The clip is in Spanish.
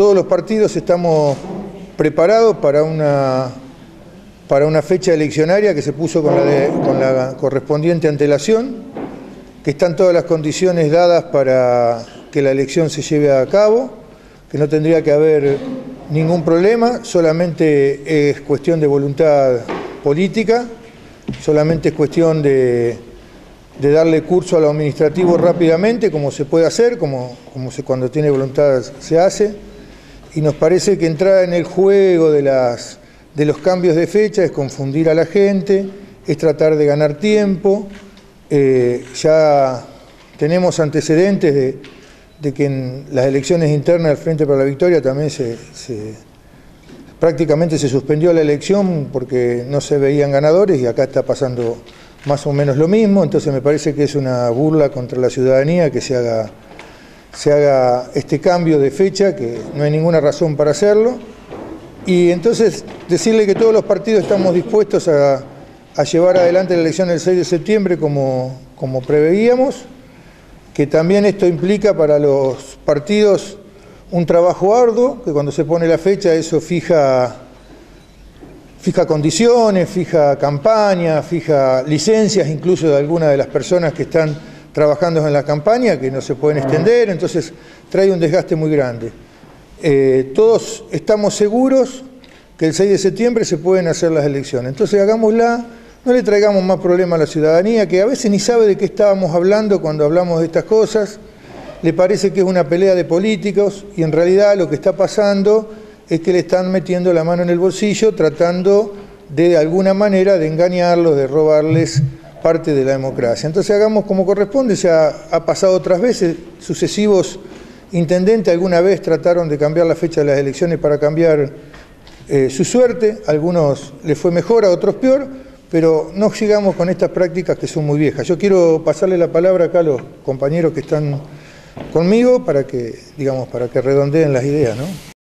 todos los partidos estamos preparados para una fecha eleccionaria que se puso con la correspondiente antelación, que están todas las condiciones dadas para que la elección se lleve a cabo, que no tendría que haber ningún problema, solamente es cuestión de voluntad política, solamente es cuestión de darle curso a lo administrativo rápidamente, como se puede hacer, cuando tiene voluntad se hace, y nos parece que entrar en el juego de los cambios de fecha es confundir a la gente, es tratar de ganar tiempo. Ya tenemos antecedentes de que en las elecciones internas del Frente para la Victoria también prácticamente se suspendió la elección porque no se veían ganadores, y acá está pasando más o menos lo mismo. Entonces me parece que es una burla contra la ciudadanía que se haga este cambio de fecha, que no hay ninguna razón para hacerlo. Y entonces decirle que todos los partidos estamos dispuestos a llevar adelante la elección el 6 de septiembre como preveíamos, que también esto implica para los partidos un trabajo arduo, que cuando se pone la fecha eso fija condiciones, fija campaña, fija licencias incluso de algunas de las personas que están trabajando en la campaña, que no se pueden extender, entonces trae un desgaste muy grande. Todos estamos seguros que el 6 de septiembre se pueden hacer las elecciones, entonces hagámosla, no le traigamos más problemas a la ciudadanía, que a veces ni sabe de qué estábamos hablando cuando hablamos de estas cosas, le parece que es una pelea de políticos, y en realidad lo que está pasando es que le están metiendo la mano en el bolsillo, tratando de alguna manera de engañarlos, de robarles parte de la democracia. Entonces hagamos como corresponde. Ha pasado otras veces, sucesivos intendentes alguna vez trataron de cambiar la fecha de las elecciones para cambiar su suerte, a algunos les fue mejor, a otros peor, pero no sigamos con estas prácticas que son muy viejas. Yo quiero pasarle la palabra acá a los compañeros que están conmigo para que redondeen las ideas, ¿no?